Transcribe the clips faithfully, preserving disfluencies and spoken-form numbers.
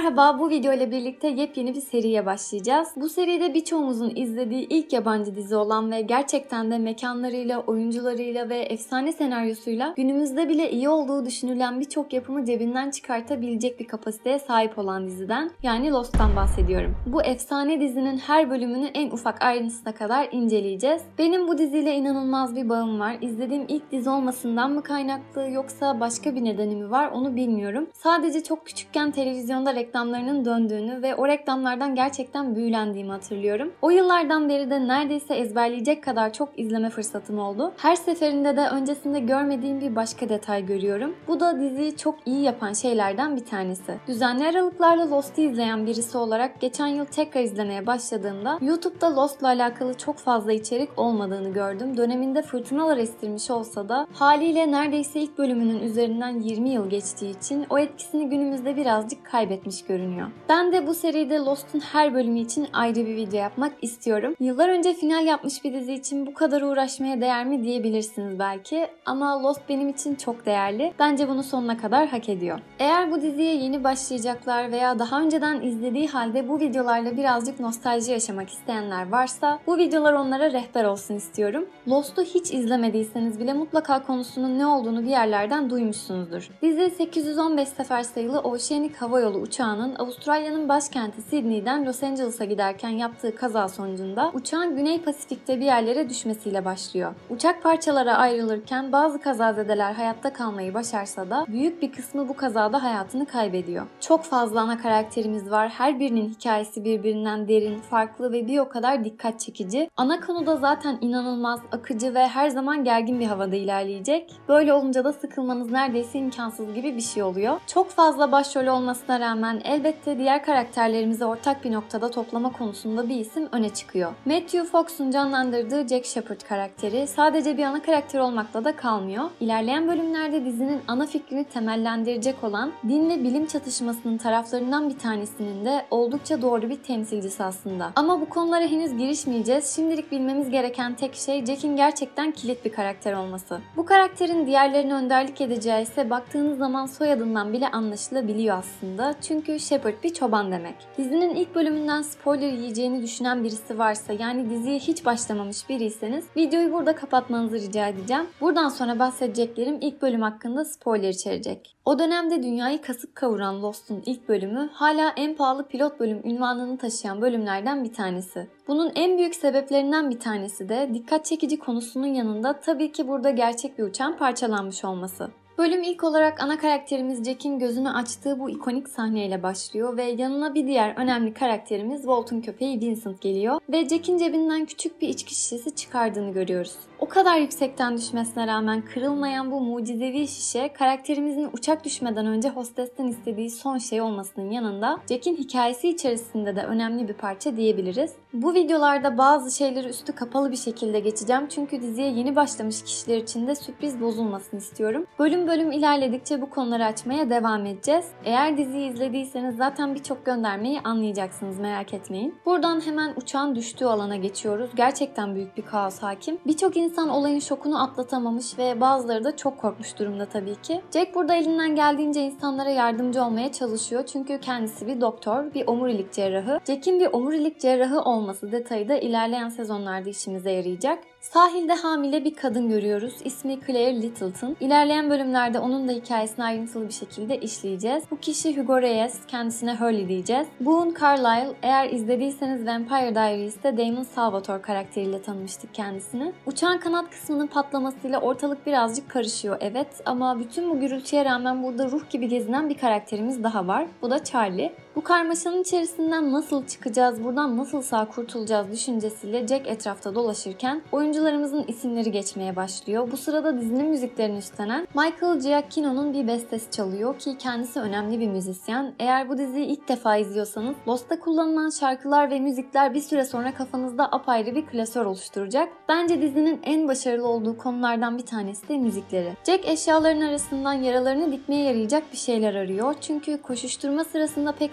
Merhaba, bu video ile birlikte yepyeni bir seriye başlayacağız. Bu seride birçoğumuzun izlediği ilk yabancı dizi olan ve gerçekten de mekanlarıyla, oyuncularıyla ve efsane senaryosuyla günümüzde bile iyi olduğu düşünülen birçok yapımı cebinden çıkartabilecek bir kapasiteye sahip olan diziden, yani Lost'tan bahsediyorum. Bu efsane dizinin her bölümünü en ufak ayrıntısına kadar inceleyeceğiz. Benim bu diziyle inanılmaz bir bağım var. İzlediğim ilk dizi olmasından mı kaynaklı yoksa başka bir nedeni mi var onu bilmiyorum. Sadece çok küçükken televizyonda reklamlarının döndüğünü ve o reklamlardan gerçekten büyülendiğimi hatırlıyorum. O yıllardan beri de neredeyse ezberleyecek kadar çok izleme fırsatım oldu. Her seferinde de öncesinde görmediğim bir başka detay görüyorum. Bu da diziyi çok iyi yapan şeylerden bir tanesi. Düzenli aralıklarla Lost'u izleyen birisi olarak geçen yıl tekrar izlemeye başladığımda YouTube'da Lost'la alakalı çok fazla içerik olmadığını gördüm. Döneminde fırtınalar estirmiş olsa da haliyle neredeyse ilk bölümünün üzerinden yirmi yıl geçtiği için o etkisini günümüzde birazcık kaybetmiş görünüyor. Ben de bu seride Lost'un her bölümü için ayrı bir video yapmak istiyorum. Yıllar önce final yapmış bir dizi için bu kadar uğraşmaya değer mi diyebilirsiniz belki, ama Lost benim için çok değerli. Bence bunu sonuna kadar hak ediyor. Eğer bu diziye yeni başlayacaklar veya daha önceden izlediği halde bu videolarla birazcık nostalji yaşamak isteyenler varsa bu videolar onlara rehber olsun istiyorum. Lost'u hiç izlemediyseniz bile mutlaka konusunun ne olduğunu bir yerlerden duymuşsunuzdur. Dizi sekiz yüz on beş sefer sayılı Oceanic Havayolu uçağının Avustralya'nın başkenti Sydney'den Los Angeles'a giderken yaptığı kaza sonucunda uçağın Güney Pasifik'te bir yerlere düşmesiyle başlıyor. Uçak parçalara ayrılırken bazı kazazedeler hayatta kalmayı başarsa da büyük bir kısmı bu kazada hayatını kaybediyor. Çok fazla ana karakterimiz var. Her birinin hikayesi birbirinden derin, farklı ve bir o kadar dikkat çekici. Ana konu da zaten inanılmaz, akıcı ve her zaman gergin bir havada ilerleyecek. Böyle olunca da sıkılmanız neredeyse imkansız gibi bir şey oluyor. Çok fazla başrol olmasına rağmen elbette diğer karakterlerimizi ortak bir noktada toplama konusunda bir isim öne çıkıyor. Matthew Fox'un canlandırdığı Jack Shephard karakteri sadece bir ana karakter olmakla da kalmıyor. İlerleyen bölümlerde dizinin ana fikrini temellendirecek olan din ve bilim çatışmasının taraflarından bir tanesinin de oldukça doğru bir temsilcisi aslında. Ama bu konulara henüz girişmeyeceğiz. Şimdilik bilmemiz gereken tek şey Jack'in gerçekten kilit bir karakter olması. Bu karakterin diğerlerine önderlik edeceği ise baktığınız zaman soyadından bile anlaşılabiliyor aslında. Çünkü Shepherd bir çoban demek. Dizinin ilk bölümünden spoiler yiyeceğini düşünen birisi varsa, yani diziye hiç başlamamış biriyseniz videoyu burada kapatmanızı rica edeceğim. Buradan sonra bahsedeceklerim ilk bölüm hakkında spoiler içerecek. O dönemde dünyayı kasıp kavuran Lost'un ilk bölümü hala en pahalı pilot bölüm unvanını taşıyan bölümlerden bir tanesi. Bunun en büyük sebeplerinden bir tanesi de dikkat çekici konusunun yanında tabii ki burada gerçek bir uçağın parçalanmış olması. Bölüm ilk olarak ana karakterimiz Jack'in gözünü açtığı bu ikonik sahneyle başlıyor ve yanına bir diğer önemli karakterimiz Walt'un köpeği Vincent geliyor ve Jack'in cebinden küçük bir içki şişesi çıkardığını görüyoruz. O kadar yüksekten düşmesine rağmen kırılmayan bu mucizevi şişe karakterimizin uçak düşmeden önce hostesten istediği son şey olmasının yanında Jack'in hikayesi içerisinde de önemli bir parça diyebiliriz. Bu videolarda bazı şeyleri üstü kapalı bir şekilde geçeceğim çünkü diziye yeni başlamış kişiler için de sürpriz bozulmasını istiyorum. Bölüm bölüm ilerledikçe bu konuları açmaya devam edeceğiz. Eğer diziyi izlediyseniz zaten birçok göndermeyi anlayacaksınız, merak etmeyin. Buradan hemen uçağın düştüğü alana geçiyoruz. Gerçekten büyük bir kaos hakim. Birçok insan olayın şokunu atlatamamış ve bazıları da çok korkmuş durumda tabii ki. Jack burada elinden geldiğince insanlara yardımcı olmaya çalışıyor çünkü kendisi bir doktor, bir omurilik cerrahı. Jack'in bir omurilik cerrahı olması detayı da ilerleyen sezonlarda işimize yarayacak. Sahilde hamile bir kadın görüyoruz. İsmi Claire Littleton. İlerleyen bölümlerde onun da hikayesini ayrıntılı bir şekilde işleyeceğiz. Bu kişi Hugo Reyes, kendisine Hurley diyeceğiz. Boone Carlyle, eğer izlediyseniz Vampire Diaries'te Damon Salvatore karakteriyle tanımıştık kendisini. Uçağın kanat kısmının patlamasıyla ortalık birazcık karışıyor, evet, ama bütün bu gürültüye rağmen burada ruh gibi gezinen bir karakterimiz daha var. Bu da Charlie. Bu karmaşanın içerisinden nasıl çıkacağız, buradan nasıl sağ kurtulacağız düşüncesiyle Jack etrafta dolaşırken oyuncularımızın isimleri geçmeye başlıyor. Bu sırada dizinin müziklerini üstlenen Michael Giacchino'nun bir bestesi çalıyor ki kendisi önemli bir müzisyen. Eğer bu diziyi ilk defa izliyorsanız Lost'ta kullanılan şarkılar ve müzikler bir süre sonra kafanızda apayrı bir klasör oluşturacak. Bence dizinin en başarılı olduğu konulardan bir tanesi de müzikleri. Jack eşyaların arasından yaralarını dikmeye yarayacak bir şeyler arıyor. Çünkü koşuşturma sırasında pek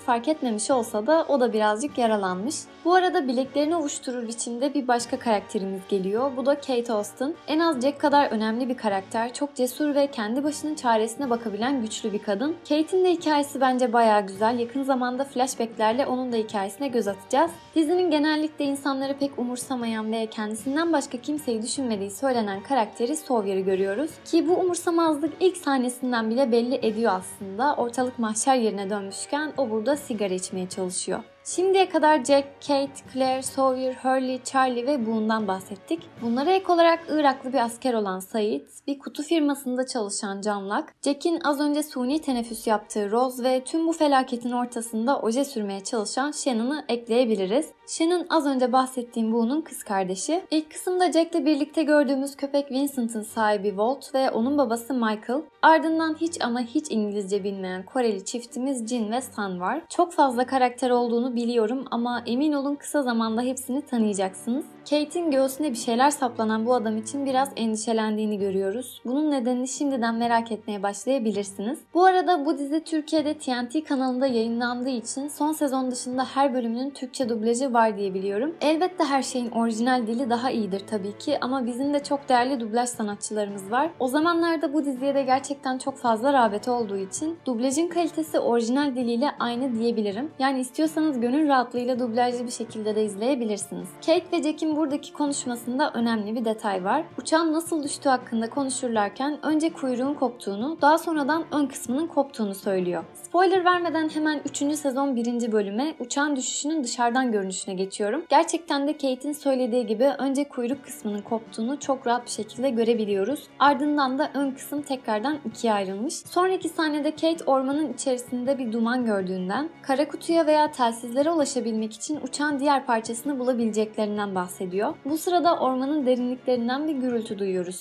fark etmemiş olsa da o da birazcık yaralanmış. Bu arada bileklerini ovuşturur biçimde bir başka karakterimiz geliyor. Bu da Kate Austen. En az Jack kadar önemli bir karakter. Çok cesur ve kendi başının çaresine bakabilen güçlü bir kadın. Kate'in de hikayesi bence bayağı güzel. Yakın zamanda flashbacklerle onun da hikayesine göz atacağız. Dizinin genellikle insanları pek umursamayan ve kendisinden başka kimseyi düşünmediği söylenen karakteri Sawyer'ı görüyoruz. Ki bu umursamazlık ilk sahnesinden bile belli ediyor aslında. Ortalık mahşer yerine dönmüşken o burada sigara içmeye çalışıyor. Şimdiye kadar Jack, Kate, Claire, Sawyer, Hurley, Charlie ve Boone'dan bahsettik. Bunlara ek olarak Iraklı bir asker olan Said, bir kutu firmasında çalışan John Locke, Jack'in az önce suni teneffüs yaptığı Rose ve tüm bu felaketin ortasında oje sürmeye çalışan Shannon'ı ekleyebiliriz. Shannon az önce bahsettiğim Boone'un kız kardeşi. İlk kısımda Jack'le birlikte gördüğümüz köpek Vincent'ın sahibi Walt ve onun babası Michael. Ardından hiç ama hiç İngilizce bilmeyen Koreli çiftimiz Jin ve Sun var. Çok fazla karakter olduğunu biliyorum ama emin olun kısa zamanda hepsini tanıyacaksınız. Kate'in göğsüne bir şeyler saplanan bu adam için biraz endişelendiğini görüyoruz. Bunun nedenini şimdiden merak etmeye başlayabilirsiniz. Bu arada bu dizi Türkiye'de T N T kanalında yayınlandığı için son sezon dışında her bölümünün Türkçe dublajı var diye biliyorum. Elbette her şeyin orijinal dili daha iyidir tabii ki ama bizim de çok değerli dublaj sanatçılarımız var. O zamanlarda bu diziye de gerçekten çok fazla rağbet olduğu için dublajın kalitesi orijinal diliyle aynı diyebilirim. Yani istiyorsanız gönül rahatlığıyla dublajlı bir şekilde de izleyebilirsiniz. Kate ve Jack'in buradaki konuşmasında önemli bir detay var. Uçağın nasıl düştüğü hakkında konuşurlarken önce kuyruğun koptuğunu, daha sonradan ön kısmının koptuğunu söylüyor. Spoiler vermeden hemen üçüncü sezon birinci bölüme uçağın düşüşünün dışarıdan görünüşüne geçiyorum. Gerçekten de Kate'in söylediği gibi önce kuyruk kısmının koptuğunu çok rahat bir şekilde görebiliyoruz. Ardından da ön kısım tekrardan ikiye ayrılmış. Sonraki sahnede Kate ormanın içerisinde bir duman gördüğünden, kara kutuya veya telsizlere ulaşabilmek için uçağın diğer parçasını bulabileceklerinden bahsediyor. Bu sırada ormanın derinliklerinden bir gürültü duyuyoruz.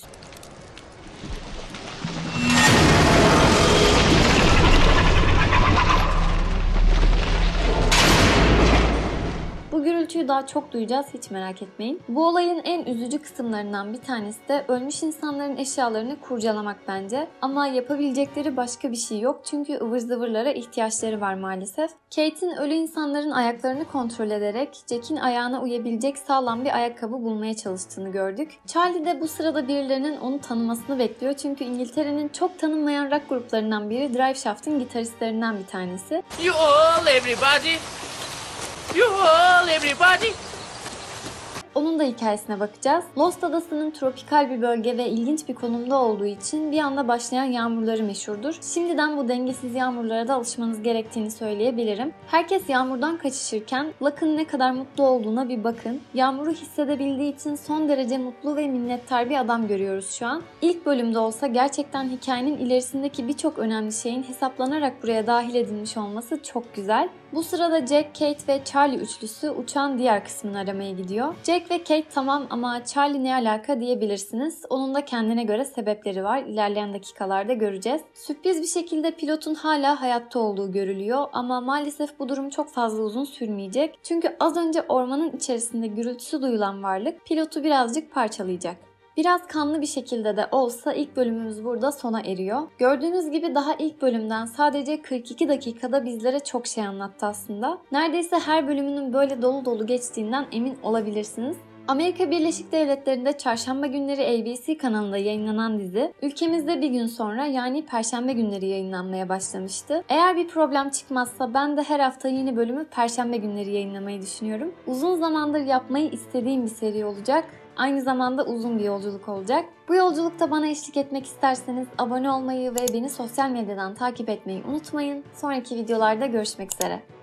Bu gürültüyü daha çok duyacağız, hiç merak etmeyin. Bu olayın en üzücü kısımlarından bir tanesi de ölmüş insanların eşyalarını kurcalamak bence. Ama yapabilecekleri başka bir şey yok çünkü ıvır zıvırlara ihtiyaçları var maalesef. Kate'in ölü insanların ayaklarını kontrol ederek Jack'in ayağına uyabilecek sağlam bir ayakkabı bulmaya çalıştığını gördük. Charlie de bu sırada birilerinin onu tanımasını bekliyor çünkü İngiltere'nin çok tanınmayan rock gruplarından biri Driveshaft'ın gitaristlerinden bir tanesi. You all, everybody! You all, everybody! Onun da hikayesine bakacağız. Lost Adası'nın tropikal bir bölge ve ilginç bir konumda olduğu için bir anda başlayan yağmurları meşhurdur. Şimdiden bu dengesiz yağmurlara da alışmanız gerektiğini söyleyebilirim. Herkes yağmurdan kaçışırken Locke'ın ne kadar mutlu olduğuna bir bakın. Yağmuru hissedebildiği için son derece mutlu ve minnettar bir adam görüyoruz şu an. İlk bölümde olsa gerçekten hikayenin ilerisindeki birçok önemli şeyin hesaplanarak buraya dahil edilmiş olması çok güzel. Bu sırada Jack, Kate ve Charlie üçlüsü uçağın diğer kısmını aramaya gidiyor. Jack ve Kate tamam ama Charlie ne alaka diyebilirsiniz. Onun da kendine göre sebepleri var. İlerleyen dakikalarda göreceğiz. Sürpriz bir şekilde pilotun hala hayatta olduğu görülüyor ama maalesef bu durum çok fazla uzun sürmeyecek. Çünkü az önce ormanın içerisinde gürültüsü duyulan varlık pilotu birazcık parçalayacak. Biraz kanlı bir şekilde de olsa ilk bölümümüz burada sona eriyor. Gördüğünüz gibi daha ilk bölümden sadece kırk iki dakikada bizlere çok şey anlattı aslında. Neredeyse her bölümünün böyle dolu dolu geçtiğinden emin olabilirsiniz. Amerika Birleşik Devletleri'nde çarşamba günleri A B C kanalında yayınlanan dizi, ülkemizde bir gün sonra yani perşembe günleri yayınlanmaya başlamıştı. Eğer bir problem çıkmazsa ben de her hafta yeni bölümü perşembe günleri yayınlamayı düşünüyorum. Uzun zamandır yapmayı istediğim bir seri olacak. Aynı zamanda uzun bir yolculuk olacak. Bu yolculukta bana eşlik etmek isterseniz abone olmayı ve beni sosyal medyadan takip etmeyi unutmayın. Sonraki videolarda görüşmek üzere.